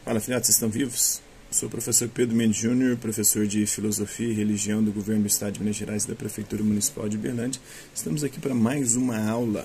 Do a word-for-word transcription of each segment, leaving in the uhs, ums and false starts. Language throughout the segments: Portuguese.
Fala, filhotes, vocês estão vivos? Sou o professor Pedro Mendes Júnior, professor de Filosofia e Religião do Governo do Estado de Minas Gerais e da Prefeitura Municipal de Uberlândia. Estamos aqui para mais uma aula,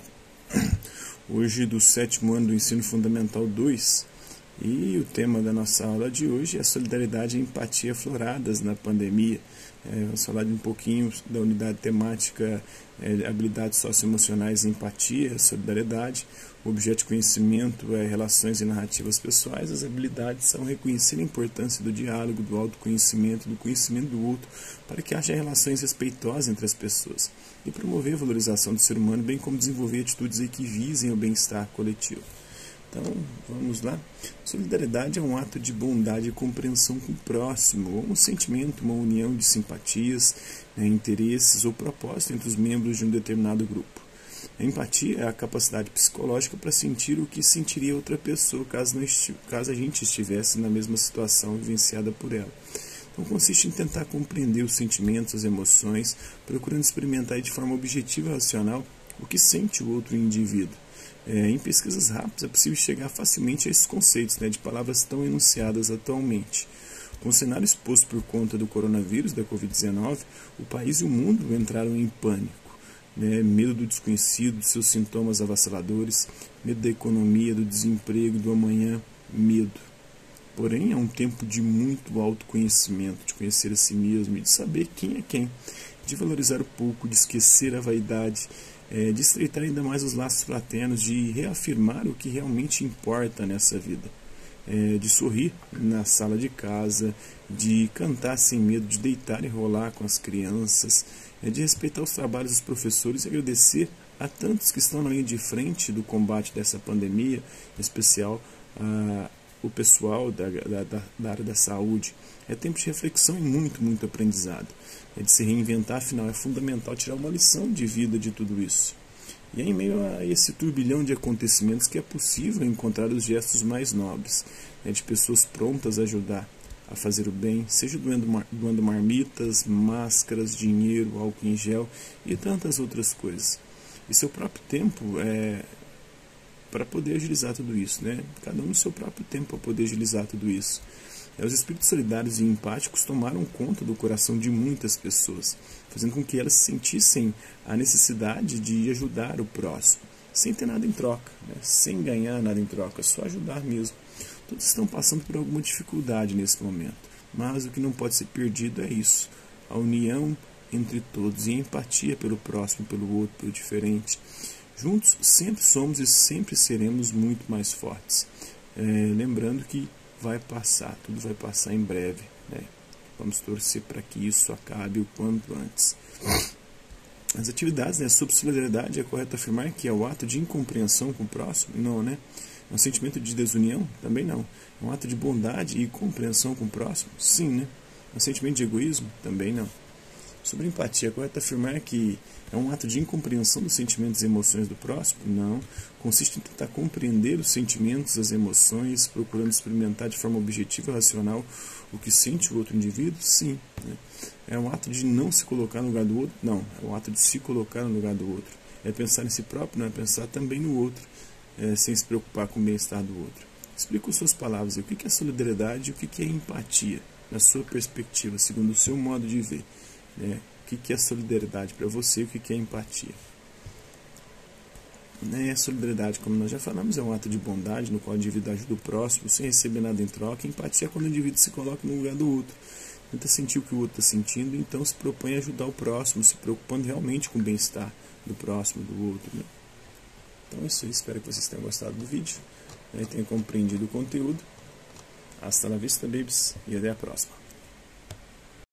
hoje do sétimo ano do Ensino Fundamental dois. E o tema da nossa aula de hoje é solidariedade e empatia afloradas na pandemia. É, vamos falar de um pouquinho da unidade temática é, habilidades socioemocionais e empatia, solidariedade. O objeto de conhecimento é relações e narrativas pessoais. As habilidades são reconhecer a importância do diálogo, do autoconhecimento, do conhecimento do outro, para que haja relações respeitosas entre as pessoas e promover a valorização do ser humano, bem como desenvolver atitudes que visem o bem-estar coletivo. Então, vamos lá. Solidariedade é um ato de bondade e compreensão com o próximo, ou um sentimento, uma união de simpatias, né, interesses ou propósito entre os membros de um determinado grupo. A empatia é a capacidade psicológica para sentir o que sentiria outra pessoa caso, não caso a gente estivesse na mesma situação vivenciada por ela. Então, consiste em tentar compreender os sentimentos, as emoções, procurando experimentar de forma objetiva e racional o que sente o outro indivíduo. É, em pesquisas rápidas é possível chegar facilmente a esses conceitos, né, de palavras tão enunciadas atualmente. Com o cenário exposto por conta do coronavírus, da covid dezenove, o país e o mundo entraram em pânico. Né, medo do desconhecido, dos seus sintomas avassaladores, medo da economia, do desemprego, do amanhã, medo. Porém, é um tempo de muito autoconhecimento, de conhecer a si mesmo e de saber quem é quem, de valorizar o pouco, de esquecer a vaidade, É, de estreitar ainda mais os laços fraternos, de reafirmar o que realmente importa nessa vida, é, de sorrir na sala de casa, de cantar sem medo, de deitar e rolar com as crianças, é, de respeitar os trabalhos dos professores e agradecer a tantos que estão na linha de frente do combate dessa pandemia, em especial a, o pessoal da, da, da área da saúde. É tempo de reflexão e muito, muito aprendizado. É de se reinventar, afinal é fundamental tirar uma lição de vida de tudo isso. E é em meio a esse turbilhão de acontecimentos que é possível encontrar os gestos mais nobres, né, de pessoas prontas a ajudar, a fazer o bem, seja doando, doando marmitas, máscaras, dinheiro, álcool em gel e tantas outras coisas. E seu próprio tempo é para poder agilizar tudo isso, né? Cada um no seu próprio tempo para poder agilizar tudo isso. Os espíritos solidários e empáticos tomaram conta do coração de muitas pessoas, fazendo com que elas sentissem a necessidade de ajudar o próximo, sem ter nada em troca, né? Sem ganhar nada em troca, só ajudar mesmo. Todos estão passando por alguma dificuldade nesse momento, mas o que não pode ser perdido é isso, a união entre todos e a empatia pelo próximo, pelo outro, pelo diferente. Juntos sempre somos e sempre seremos muito mais fortes. É, lembrando que vai passar, tudo vai passar em breve, né? Vamos torcer para que isso acabe o quanto antes. As atividades, né, sobre solidariedade, é correto afirmar que é o ato de incompreensão com o próximo? Não, né? É um sentimento de desunião? Também não. É um ato de bondade e compreensão com o próximo? Sim, né? É um sentimento de egoísmo? Também não. Sobre empatia, é correto afirmar que é um ato de incompreensão dos sentimentos e emoções do próximo? Não. Consiste em tentar compreender os sentimentos, as emoções, procurando experimentar de forma objetiva e racional o que sente o outro indivíduo? Sim. Né? É um ato de não se colocar no lugar do outro? Não. É um ato de se colocar no lugar do outro. É pensar em si próprio, não é pensar também no outro, é, sem se preocupar com o bem-estar do outro. Explica com suas palavras o que é solidariedade e o que é empatia, na sua perspectiva, segundo o seu modo de ver. Né? O que é solidariedade para você e o que é empatia? Né? Solidariedade, como nós já falamos, é um ato de bondade no qual o indivíduo ajuda o próximo sem receber nada em troca. Empatia é quando o indivíduo se coloca no lugar do outro, tenta sentir o que o outro está sentindo, então se propõe a ajudar o próximo, se preocupando realmente com o bem-estar do próximo, do outro. Né? Então é isso aí, espero que vocês tenham gostado do vídeo, né? Tenham compreendido o conteúdo. Hasta la vista, babies, e até a próxima.